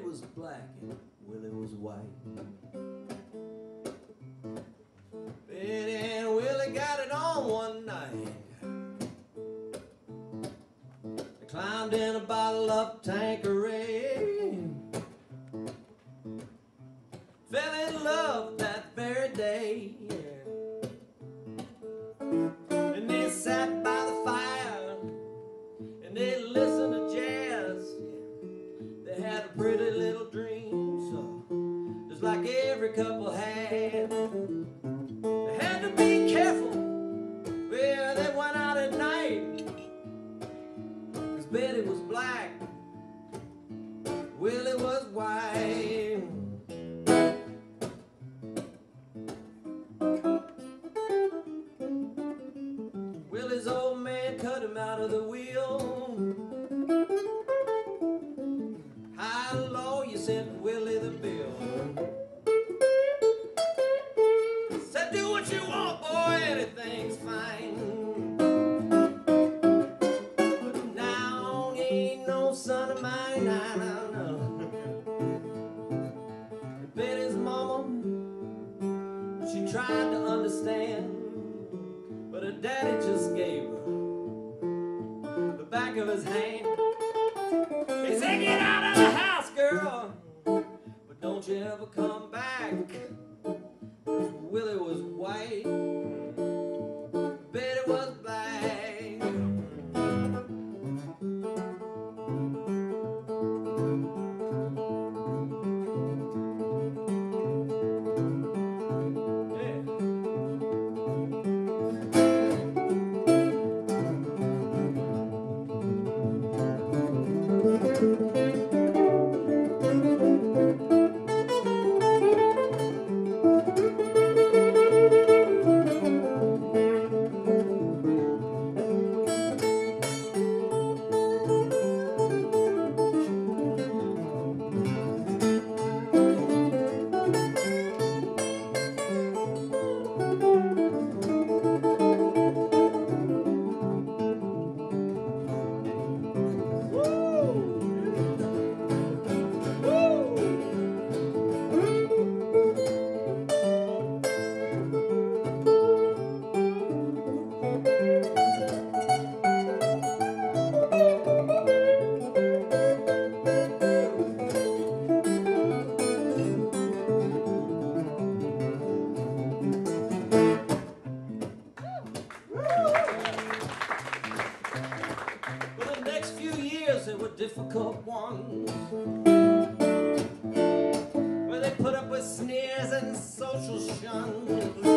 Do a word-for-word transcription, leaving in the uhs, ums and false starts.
was black and Willie was white. Betty and Willie got it on one night. They climbed in a bottle of Tanqueray, fell in love that very day. And they sat by the fire and they listened to jazz. They had a pretty little dream, so just like every couple had. They had to be careful where they went out at night, 'cause Betty was black, Willie was white. Willie's old man cut him out of the wheel. High and low, you sent Willie the bill. Said, do what you want, boy, anything's fine. But now he ain't no son of mine, I don't know. Betty's mama, she tried to understand, but her daddy just gave her the back of his hand. He said, get out of the house, girl, but don't you ever come back. 'Cause Willie was white, Betty was black. They were difficult ones, where they put up with sneers and social shuns.